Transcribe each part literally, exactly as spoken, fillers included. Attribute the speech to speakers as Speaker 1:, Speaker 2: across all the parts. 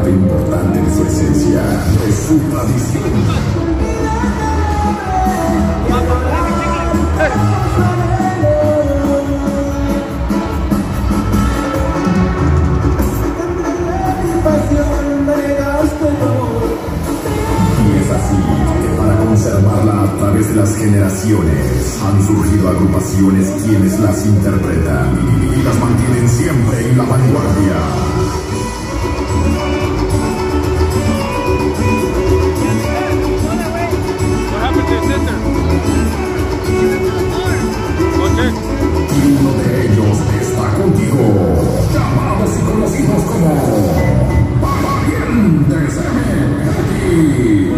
Speaker 1: parte importante de su esencia, de su tradición. Y es así que para conservarla a través de las generaciones han surgido agrupaciones quienes las interpretan y las mantienen siempre en la vanguardia. Y uno de ellos está contigo, llamados y conocidos como Parientes M X.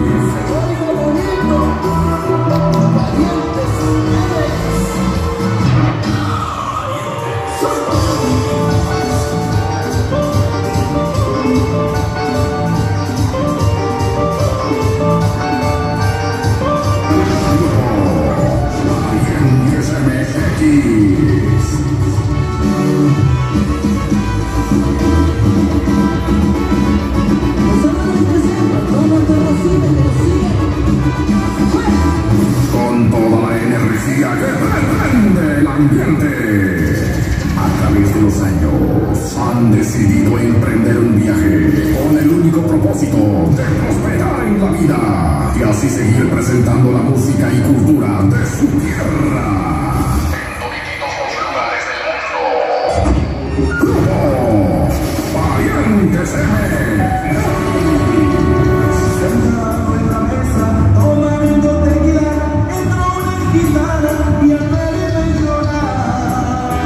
Speaker 1: Con toda la energía que prende el ambiente, a través de los años han decidido emprender un viaje con el único propósito de prosperar en la vida y así seguir presentando la música y cultura de su tierra. Grupo Parientes M.
Speaker 2: Sentado en la mesa, tomando tequila, entró una gitana y a verme llorar.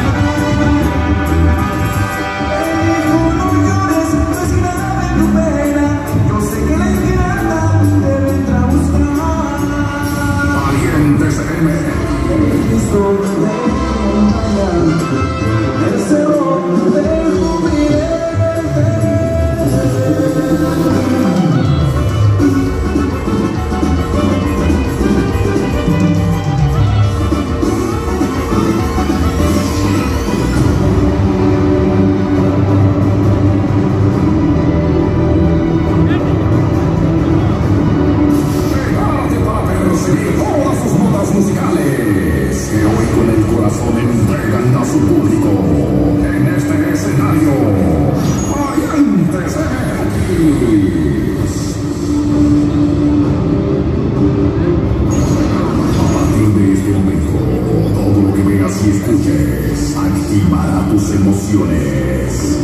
Speaker 2: Me dijo, no llores, no es grave tu pena, yo sé que la ingrata te vendrá a buscar.
Speaker 1: Parientes M.
Speaker 2: El visto de montaña, el cerro de
Speaker 1: todas sus notas musicales que hoy con el corazón entregan a su público en este escenario. Parientes M X. A partir de este momento, todo lo que veas y escuches activará tus emociones.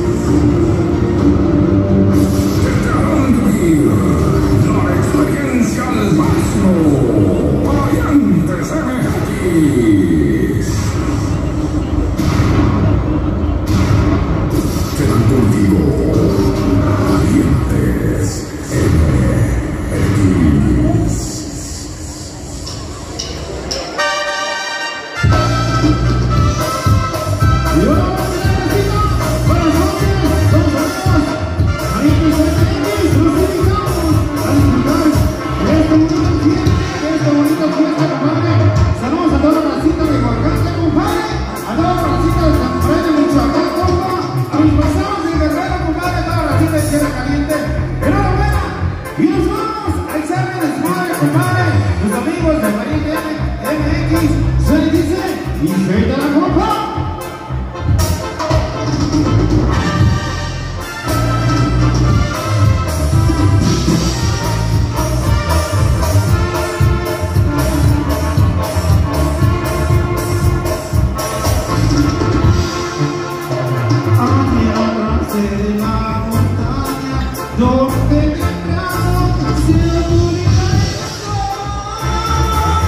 Speaker 1: Te harán vivir la experiencia al máximo. Parientes M X. Quedan contigo Parientes M X.
Speaker 3: Saludos a toda la racita de Oaxaca, compadre, a toda la racita de San Fred, de Michoacán, compa, a mis pasados de Guerrero, compadre, a toda la racita de Tierra Caliente. Enhorabuena, y nos vamos a echarle desmadre, compadre, los amigos de Pariente M X, se les dice, y gente la copa.
Speaker 2: de la montaña, donde temprano se murió el sol.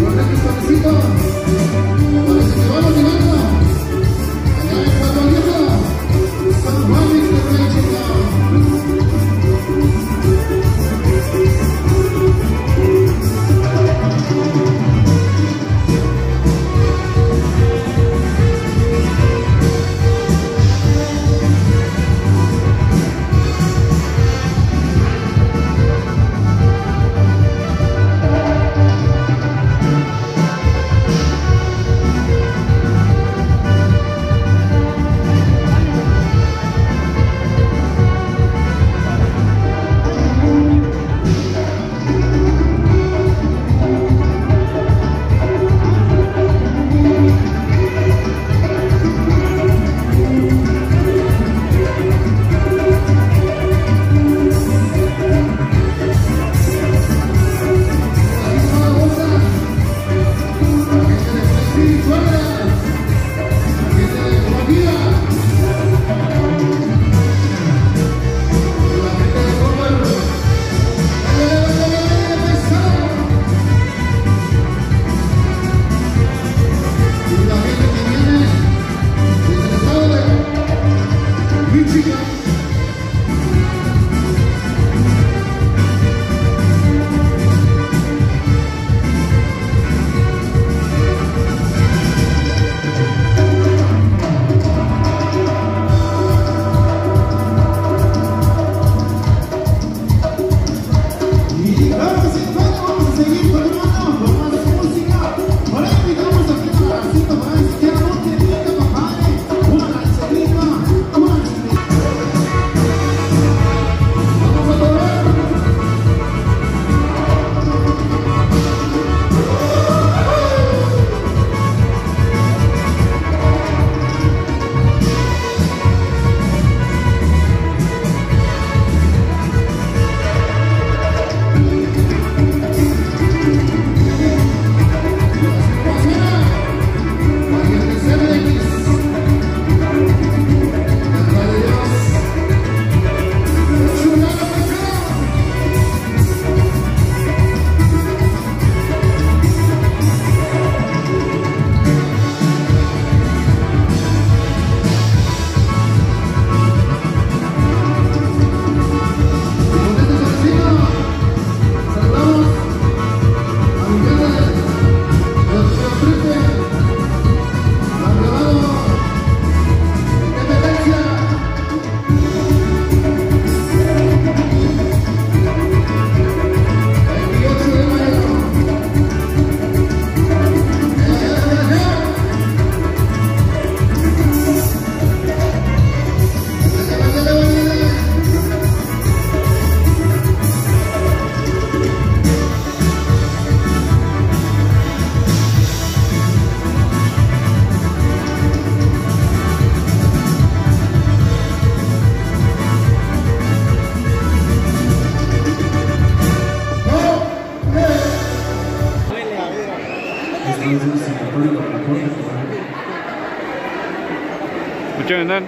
Speaker 4: Mucho vendrán.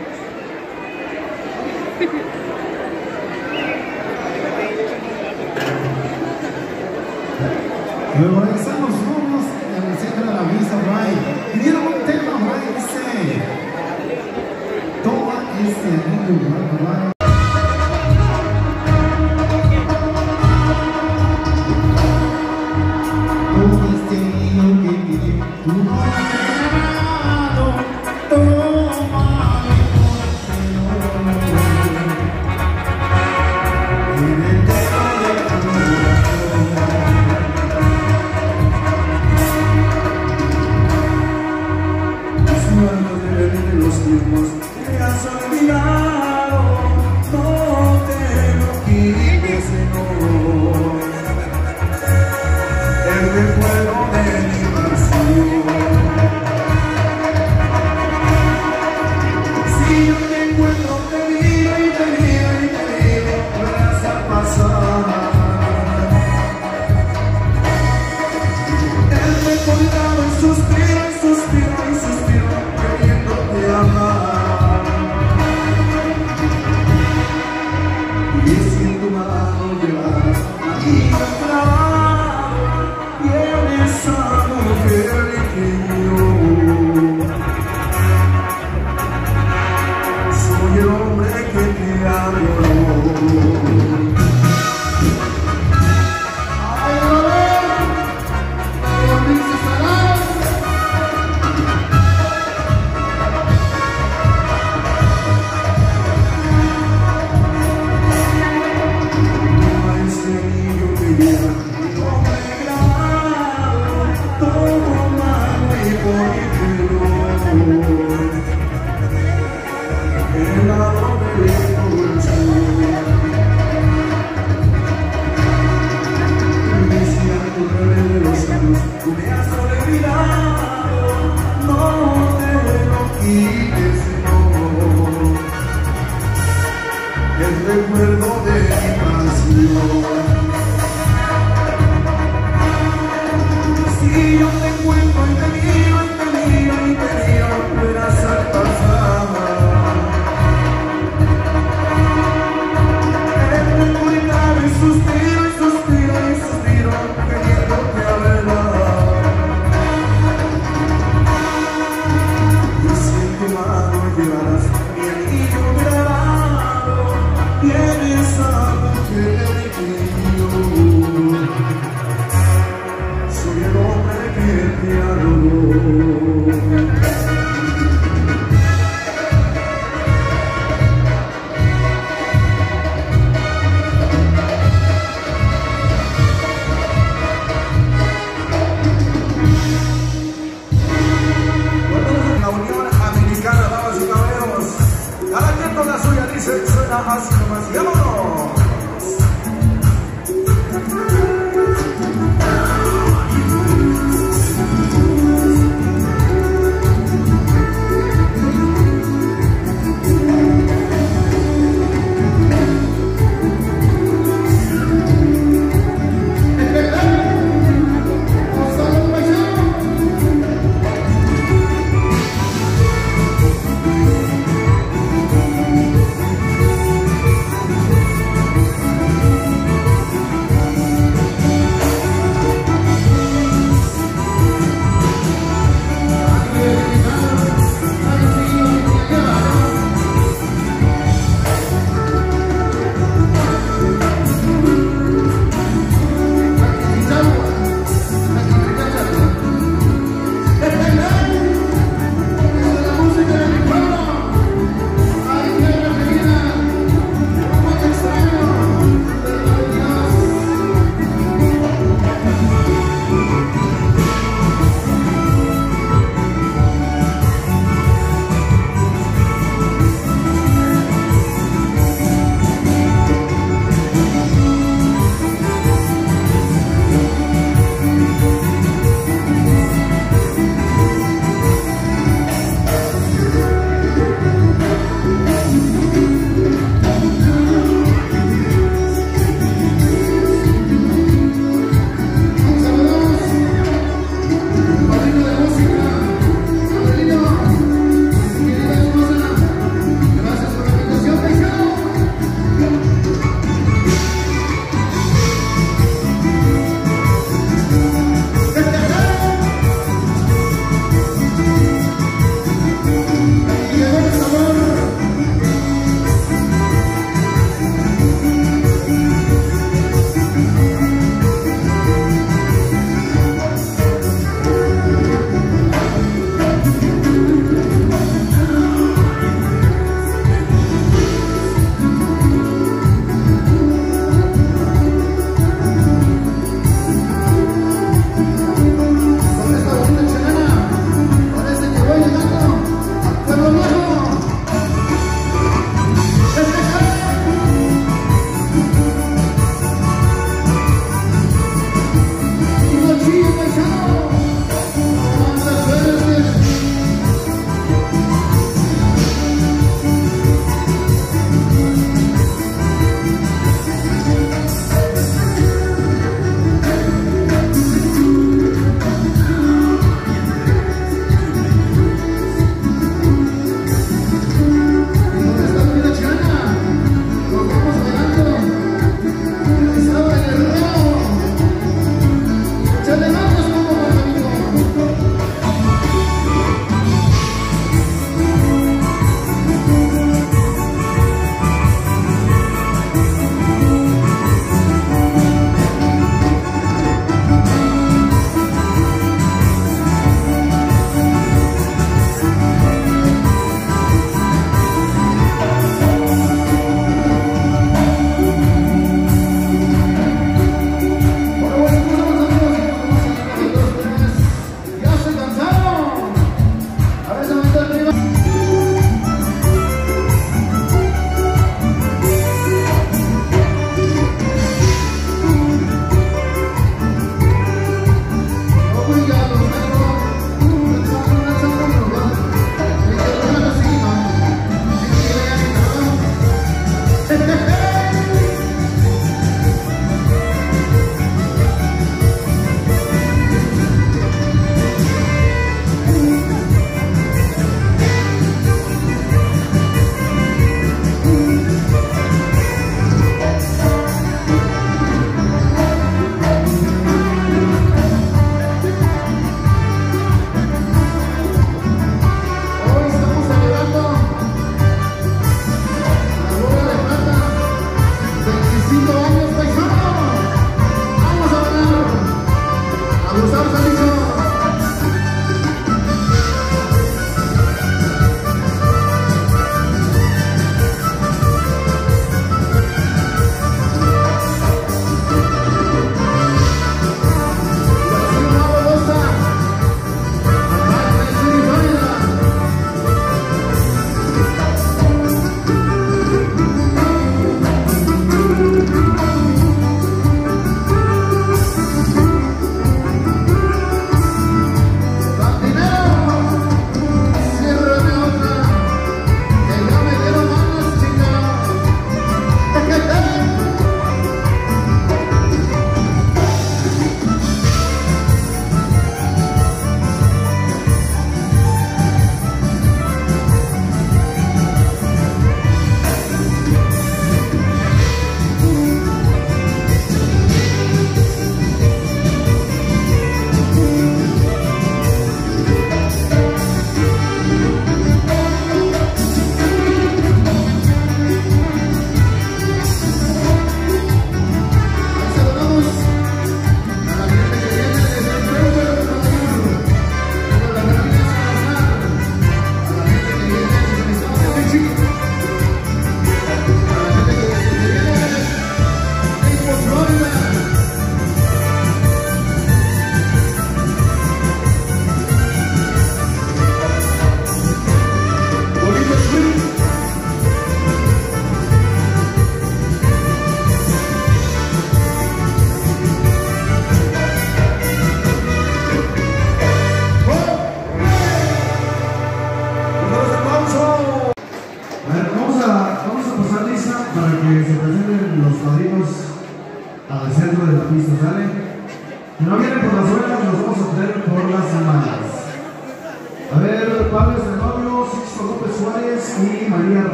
Speaker 3: Luego regresamos, vamos en el centro de la vista, Ray. Pidieron un tema, Ray, dice: toma este lugar, Ray.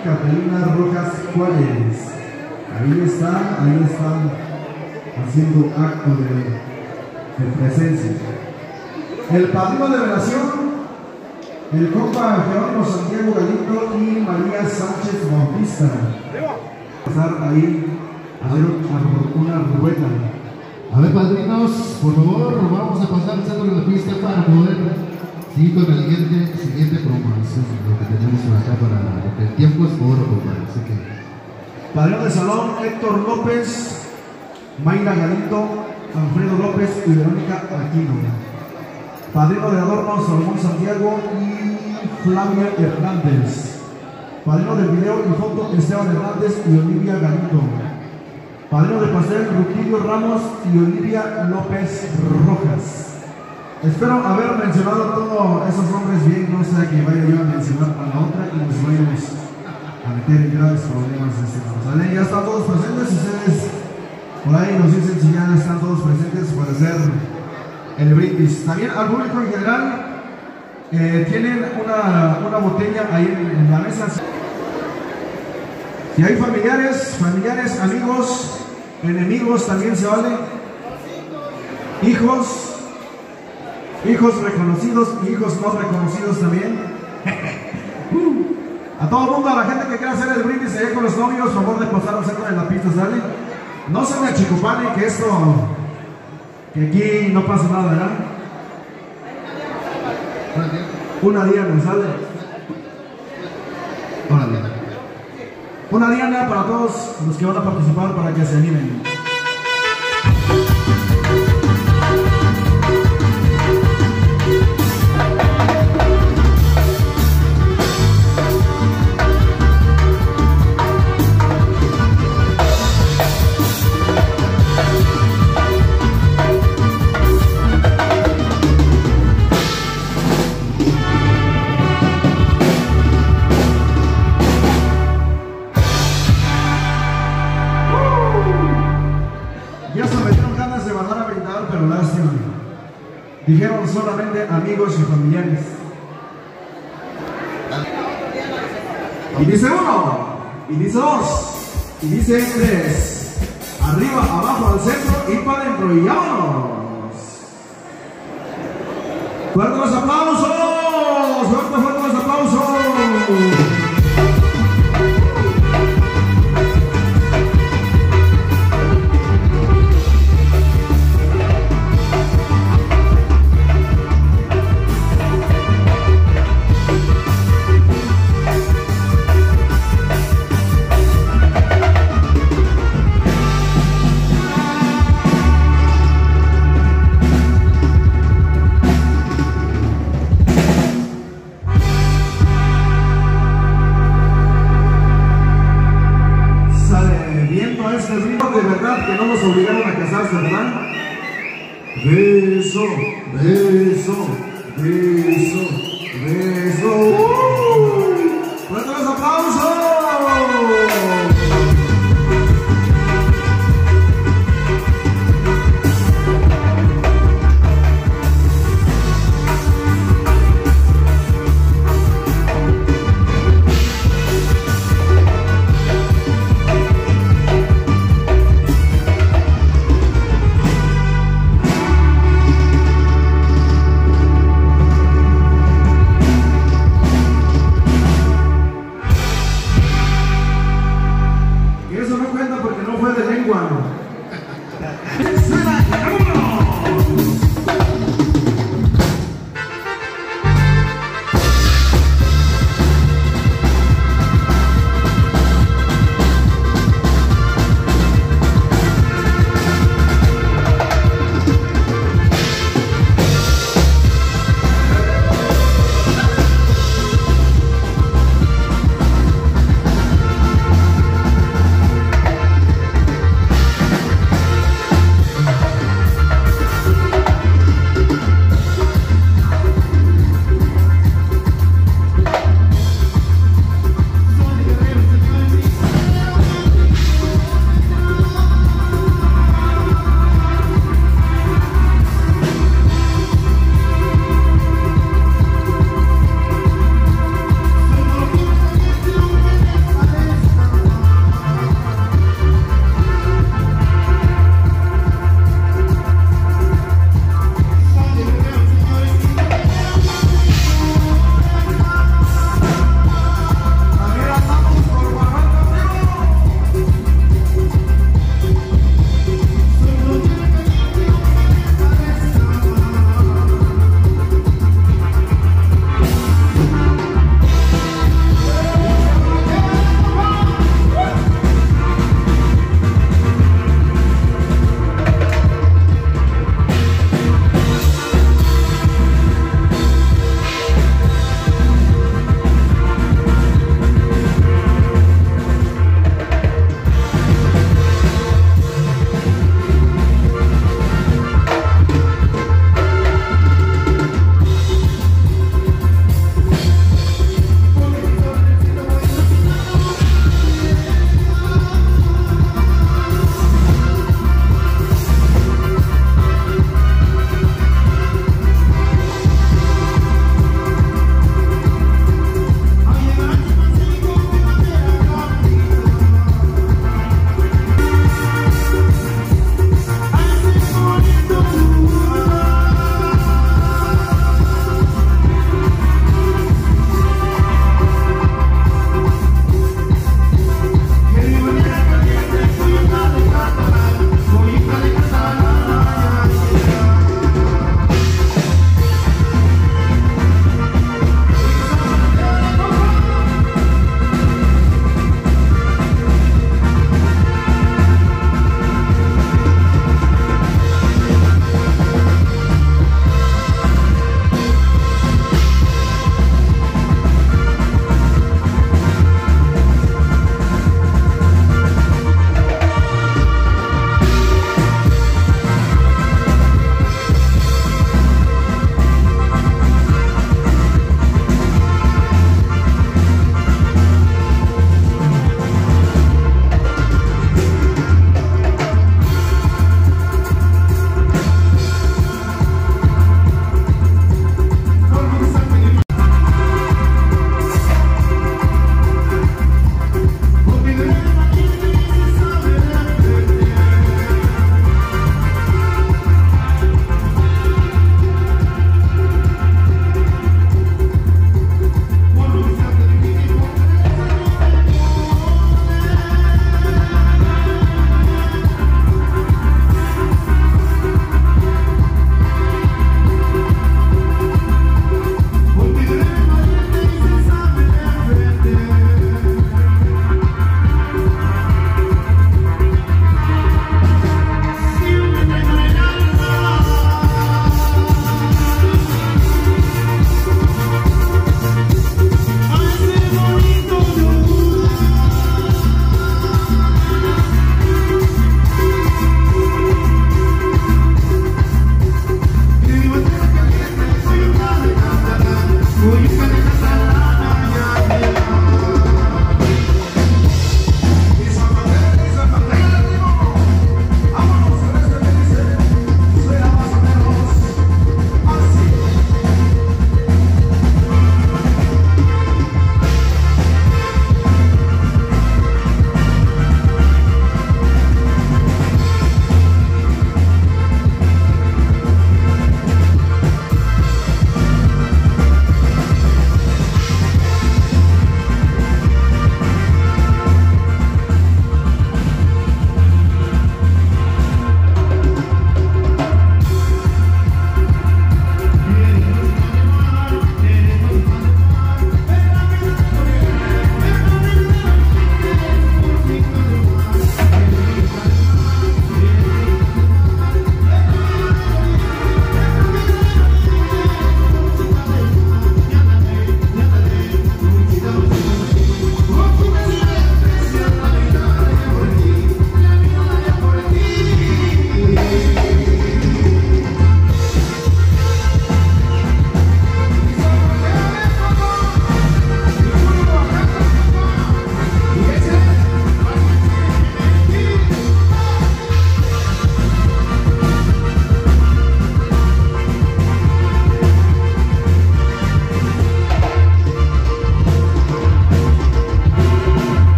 Speaker 3: Catalina Rojas Juárez. Ahí están, ahí están haciendo acto de, de presencia. El padrino de relación, el compa Jerónimo Santiago Galito y María Sánchez Bautista. Pasar ahí a hacer una rueda.
Speaker 4: A ver, padrinos, por favor, vamos a pasar el centro de la pista para poder seguir con el siguiente, siguiente promo. Eso es lo que tenemos por acá para que el tiempo es oro, compadre. Así que.
Speaker 3: Padrino de salón, Héctor López, Mayra Galito, Alfredo López y Verónica Aquino. Padrino de adorno, Salomón Santiago y Flavia Hernández. Padrino del video y foto, Esteban Hernández y Olivia Galito. Padrino de pastel, Rutilio Ramos y Olivia López Rojas. Espero haber mencionado todos esos nombres bien, no sea que vaya yo a mencionar a la otra y nos vayamos a meter en graves problemas de este lado. ¿Sale? Ya están todos presentes, ustedes por ahí nos dicen si ya están todos presentes para hacer el brindis. También al público en general eh, tienen una, una botella ahí en, en la mesa. Si hay familiares, familiares, amigos, enemigos también se vale. Hijos, hijos reconocidos y hijos no reconocidos también. A todo el mundo, a la gente que quiera hacer el brindis allá con los novios, por favor de pasar al centro de la pista, ¿sale? No se me achicopane que esto, que aquí no pasa nada, ¿verdad? Una diana, ¿sale?
Speaker 4: Órale.
Speaker 3: Una diana para todos los que van a participar para que se animen. Dijeron solamente amigos y familiares. Y dice uno, y dice dos, y dice tres. Arriba, abajo, al centro y para adentro. Y vámonos. ¡Fuertes los aplausos! ¡Fuertes, fuertes los aplausos! Obligaron a casarse, ¿verdad? Beso, beso, beso, beso.